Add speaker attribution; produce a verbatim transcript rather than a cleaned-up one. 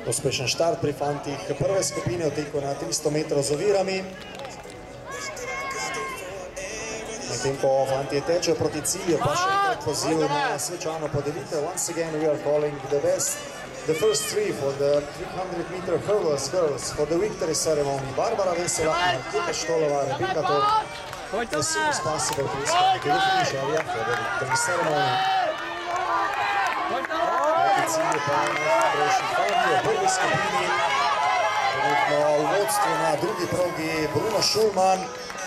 Speaker 1: Uspešen štart pri fantih prve skupine v teku na tristo metrov z ovirami. Medtem ko fantje tečejo proti cilju, pa še enkrat poziv na svečano podelitev. Once again we are calling the best, the first three for the three hundred meter hurdles girls for the victory ceremony. Barbara Vesela, Martika Štolova, Rebeka Todt. As soon as possible, please come to the finish area for the victory ceremony. Cilje pa najhitrejši fantje v prvi skupini. Trenutno v vodstvu na drugi progi Bruno Šulman.